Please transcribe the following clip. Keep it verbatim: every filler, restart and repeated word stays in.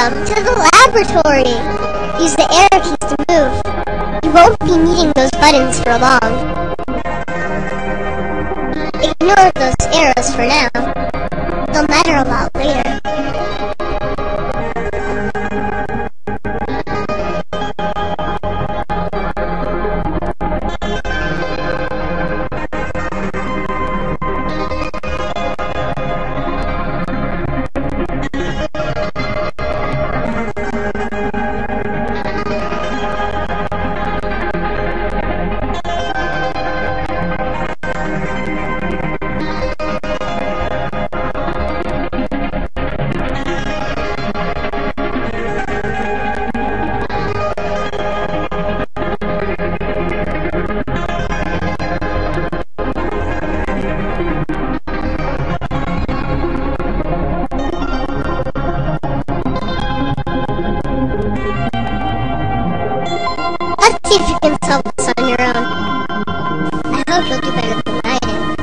Welcome to the laboratory! Use the arrow keys to move. You won't be needing those buttons for long. Ignore those arrows for now. They'll matter a lot later. Let's see if you can solve this on your own. I hope you'll do better than I did.